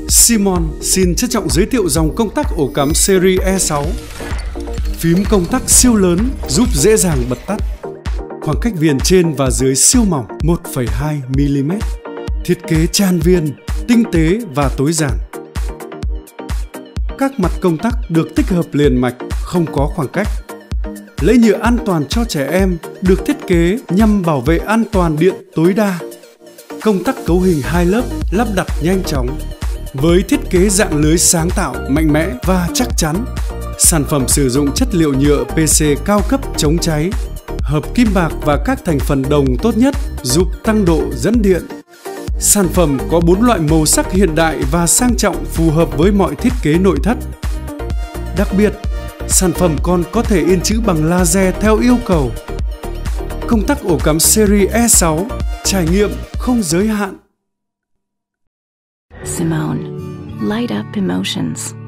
Simon xin trân trọng giới thiệu dòng công tắc ổ cắm series E6. Phím công tắc siêu lớn giúp dễ dàng bật tắt. Khoảng cách viền trên và dưới siêu mỏng 1,2 mm. Thiết kế tràn viền, tinh tế và tối giản. Các mặt công tắc được tích hợp liền mạch, không có khoảng cách. Lẫy nhựa an toàn cho trẻ em được thiết kế nhằm bảo vệ an toàn điện tối đa. Công tắc cấu hình 2 lớp lắp đặt nhanh chóng. Với thiết kế dạng lưới sáng tạo, mạnh mẽ và chắc chắn. Sản phẩm sử dụng chất liệu nhựa PC cao cấp chống cháy, hợp kim bạc và các thành phần đồng tốt nhất giúp tăng độ dẫn điện. Sản phẩm có 4 loại màu sắc hiện đại và sang trọng phù hợp với mọi thiết kế nội thất. Đặc biệt, sản phẩm còn có thể in chữ bằng laser theo yêu cầu. Công tắc ổ cắm series E6, trải nghiệm không giới hạn. Simone, light up emotions.